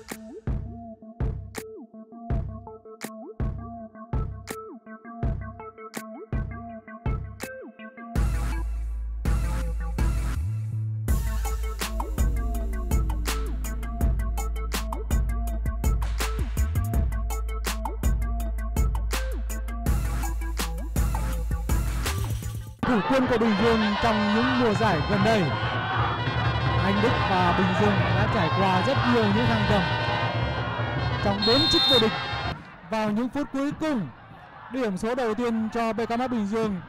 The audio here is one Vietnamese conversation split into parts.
Thủ quân của Bình Dương trong những mùa giải gần đây, Anh Đức và Bình Dương đã trải qua rất nhiều những thăng trầm trong 4 chức vô địch. Vào những phút cuối cùng, điểm số đầu tiên cho BKMX Bình Dương.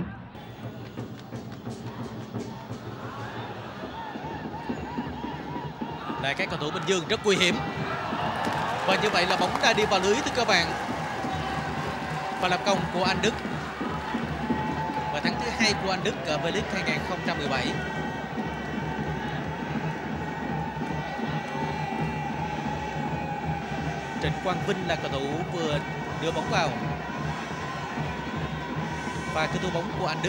Đây, các cầu thủ Bình Dương rất nguy hiểm. Và như vậy là bóng đã đi vào lưới thưa các bạn. Và lập công của Anh Đức. Và thắng thứ 2 của Anh Đức ở V-League 2017. Trịnh Quang Vinh là cầu thủ vừa đưa bóng vào. Và cái tua bóng của Anh Đức.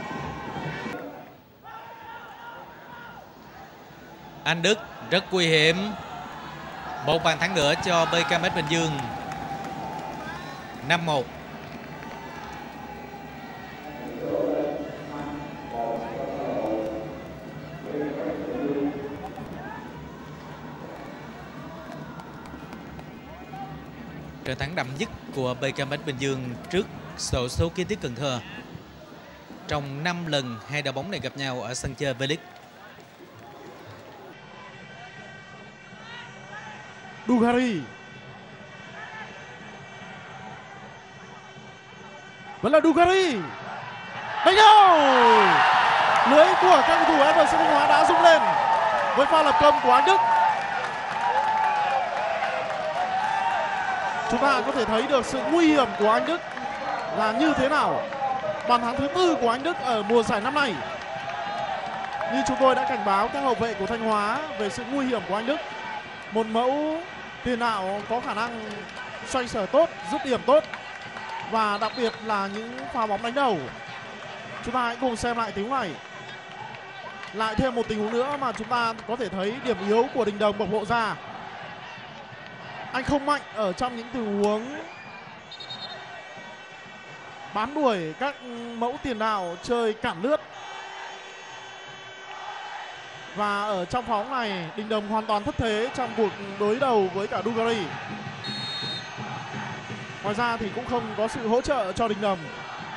Anh Đức rất nguy hiểm. Một bàn thắng nữa cho BKMX Bình Dương. 5-1. Trận thắng đậm nhất của BKMX Bình Dương trước xổ số Kiến Thiết Cần Thơ trong 5 lần hai đội bóng này gặp nhau ở sân chơi V-League. Dugarry vẫn là Dugarry đánh đầu, lưới của các cầu thủ FC Thanh Hóa đã rung lên với pha lập công của Anh Đức. Chúng ta có thể thấy được sự nguy hiểm của Anh Đức là như thế nào. Bàn thắng thứ 4 của Anh Đức ở mùa giải năm nay. Như chúng tôi đã cảnh báo các hậu vệ của Thanh Hóa về sự nguy hiểm của Anh Đức. Một mẫu tiền đạo có khả năng xoay sở tốt, dứt điểm tốt và đặc biệt là những pha bóng đánh đầu. Chúng ta hãy cùng xem lại tình huống này. Lại thêm một tình huống nữa mà chúng ta có thể thấy điểm yếu của Đình Đồng bộc lộ ra. Anh không mạnh ở trong những tình huống bám đuổi các mẫu tiền đạo chơi cản lướt. Và ở trong pha bóng này, Đình Đồng hoàn toàn thất thế trong cuộc đối đầu với cả Dugarry. Ngoài ra thì cũng không có sự hỗ trợ cho Đình Đồng.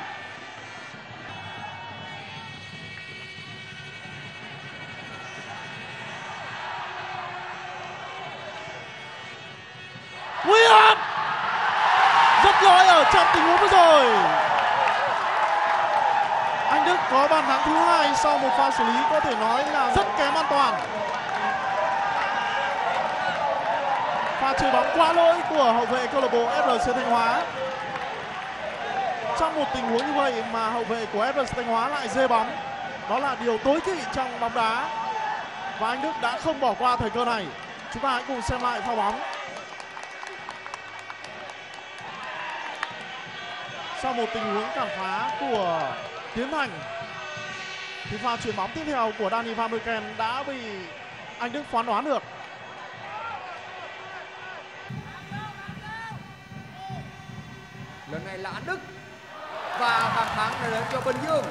Nguy hiểm, rất lỗi ở trong tình huống vừa rồi. Anh Đức có bàn thắng thứ 2 sau một pha xử lý có thể nói là rất kém an toàn. Pha chơi bóng quá lỗi của hậu vệ câu lạc bộ FLC Thanh Hóa. Trong một tình huống như vậy mà hậu vệ của FLC Thanh Hóa lại rê bóng, đó là điều tối kỵ trong bóng đá. Và anh Đức đã không bỏ qua thời cơ này. Chúng ta hãy cùng xem lại pha bóng. Sau một tình huống cản phá của Tiến Thành thì pha chuyển bóng tiếp theo của Danny Van Buyken đã bị Anh Đức phán đoán được. Lần này là Anh Đức và bàn thắng đã đến cho Bình Dương.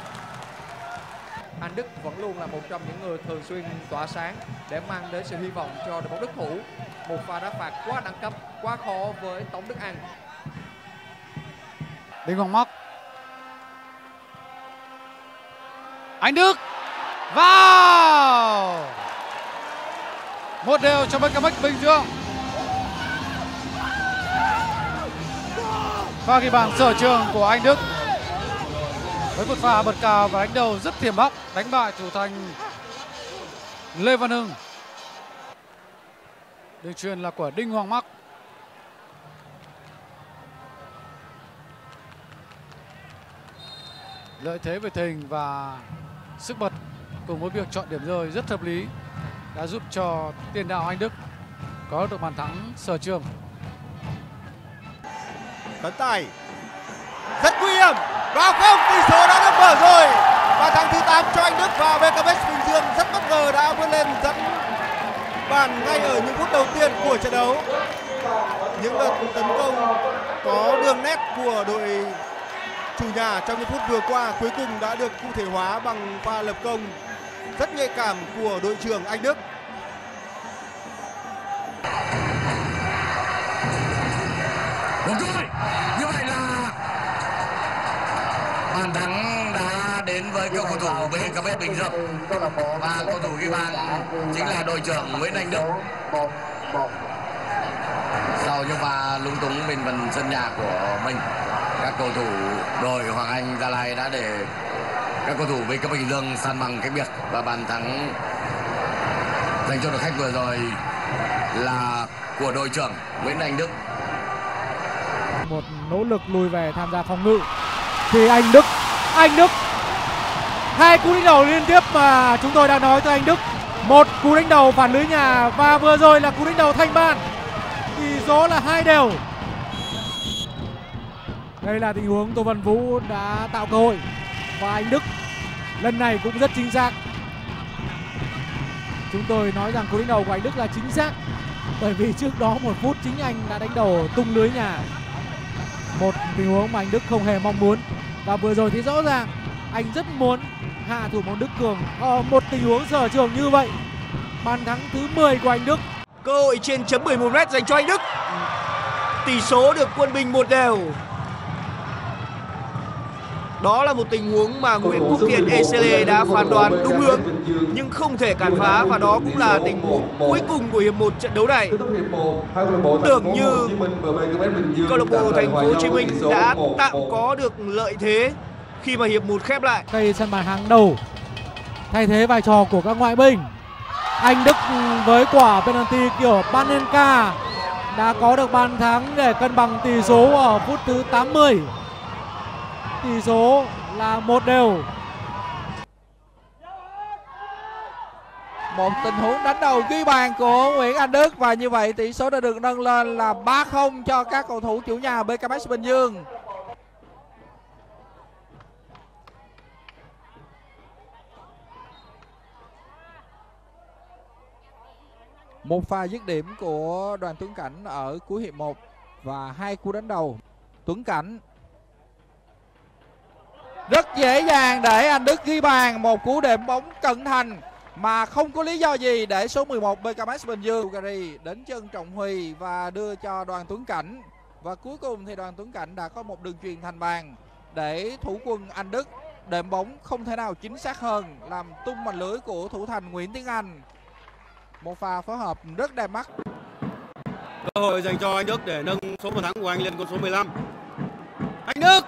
Anh Đức vẫn luôn là một trong những người thường xuyên tỏa sáng để mang đến sự hy vọng cho đội bóng đất thủ. Một pha đá phạt quá đẳng cấp, quá khó với Tống Đức Anh. Đinh Hoàng Mắc, Anh Đức vào 1-1 cho BKMX Bình Dương. Pha ghi bàn sở trường của Anh Đức với một pha bật cao và đánh đầu rất hiểm hóc, đánh bại thủ thành Lê Văn Hưng. Đường chuyền là của Đinh Hoàng Mắc. Lợi thế về thể hình và sức bật cùng với việc chọn điểm rơi rất hợp lý đã giúp cho tiền đạo Anh Đức có được bàn thắng sở trường. Tấn Tài rất nguy hiểm, vào không, tỷ số đã được mở rồi. Và thắng thứ 8 cho Anh Đức và BKMX Bình Dương rất bất ngờ đã vươn lên dẫn bàn ngay ở những phút đầu tiên của trận đấu. Những đợt tấn công có đường nét của đội chủ nhà trong những phút vừa qua cuối cùng đã được cụ thể hóa bằng pha lập công rất nhạy cảm của đội trưởng Anh Đức. Như vậy là bàn thắng đã đến với cầu thủ BKMS Bình Dương và cầu thủ ghi bàn chính là đội trưởng Nguyễn Anh Đức. Sau những pha lúng túng bên phần sân nhà của mình, các cầu thủ đội Hoàng Anh Gia Lai đã để các cầu thủ BKMS Bình Dương san bằng cách biệt, và bàn thắng dành cho đội khách vừa rồi là của đội trưởng Nguyễn Anh Đức. Một nỗ lực lùi về tham gia phòng ngự thì Anh Đức hai cú đánh đầu liên tiếp mà chúng tôi đã nói tới Anh Đức. Một cú đánh đầu phản lưới nhà và vừa rồi là cú đánh đầu thanh bàn. Tỷ số là 2-2. Đây là tình huống Tô Văn Vũ đã tạo cơ hội và Anh Đức lần này cũng rất chính xác. Chúng tôi nói rằng cú đánh đầu của Anh Đức là chính xác bởi vì trước đó 1 phút chính anh đã đánh đầu tung lưới nhà. Một tình huống mà Anh Đức không hề mong muốn, và vừa rồi thì rõ ràng anh rất muốn hạ thủ môn Đức Cường ở một tình huống sở trường như vậy. Bàn thắng thứ 10 của Anh Đức. Cơ hội trên chấm 11m dành cho Anh Đức. Tỷ số được quân bình 1-1. Đó là một tình huống mà Nguyễn Quốc Thiện Esele đã phán đoán đúng hướng nhưng không thể cản phá, và đó cũng là tình huống cuối cùng của hiệp 1 trận đấu này. Tưởng như câu lạc bộ Thành phố Hồ Chí Minh đã tạm có được lợi thế khi mà hiệp 1 khép lại. Cây sân bàn hàng đầu thay thế vai trò của các ngoại binh. Anh Đức với quả penalty kiểu Panenka đã có được bàn thắng để cân bằng tỷ số ở phút thứ 80. Tỷ số là 1-1. Một tình huống đánh đầu ghi bàn của Nguyễn Anh Đức, và như vậy tỷ số đã được nâng lên là 3-0 cho các cầu thủ chủ nhà BKMS Bình Dương. Một pha dứt điểm của Đoàn Tuấn Cảnh ở cuối hiệp 1 và 2 cú đánh đầu. Tuấn Cảnh rất dễ dàng để Anh Đức ghi bàn, một cú đệm bóng cận thành mà không có lý do gì để số 11 BKMS Bình Dương Bulgari đến chân Trọng Huy và đưa cho Đoàn Tuấn Cảnh, và cuối cùng thì Đoàn Tuấn Cảnh đã có một đường chuyền thành bàn để thủ quân Anh Đức đệm bóng không thể nào chính xác hơn, làm tung màn lưới của thủ thành Nguyễn Tiến Anh. Một pha phối hợp rất đẹp mắt. Cơ hội dành cho Anh Đức để nâng số bàn thắng của anh lên con số 15. Anh Đức,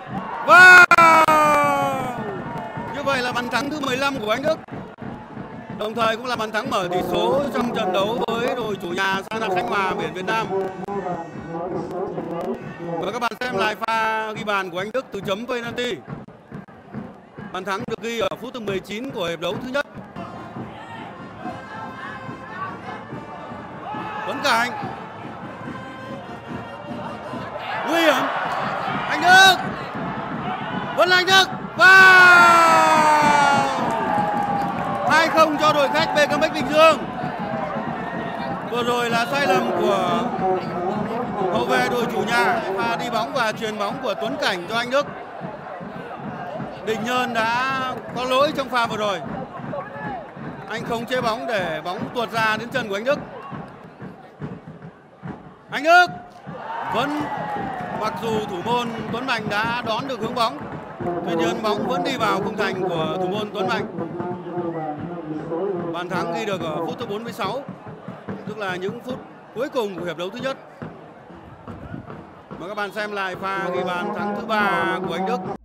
wow! Như vậy là bàn thắng thứ 15 của Anh Đức, đồng thời cũng là bàn thắng mở tỷ số trong trận đấu với đội chủ nhà Sa Na Khánh Hòa Biển Việt Nam. Và các bạn xem lại pha ghi bàn của Anh Đức từ chấm penalty. Bàn thắng được ghi ở phút thứ 19 của hiệp đấu thứ nhất. Tuấn Cảnh, nguy hiểm, Anh Đức, vẫn là Anh Đức, wow! 2-0 cho đội khách BKMS Bình Dương. Vừa rồi là sai lầm của hậu vệ đội chủ nhà, pha đi bóng và chuyền bóng của Tuấn Cảnh cho Anh Đức. Đình Nhơn đã có lỗi trong pha vừa rồi. Anh không chế bóng để bóng tuột ra đến chân của Anh Đức. Anh Đức vẫn, mặc dù thủ môn Tuấn Mạnh đã đón được hướng bóng, tuy nhiên bóng vẫn đi vào khung thành của thủ môn Tuấn Mạnh. Bàn thắng ghi được ở phút thứ 46, tức là những phút cuối cùng của hiệp đấu thứ nhất. Mời các bạn xem lại pha ghi bàn thắng thứ 3 của Anh Đức.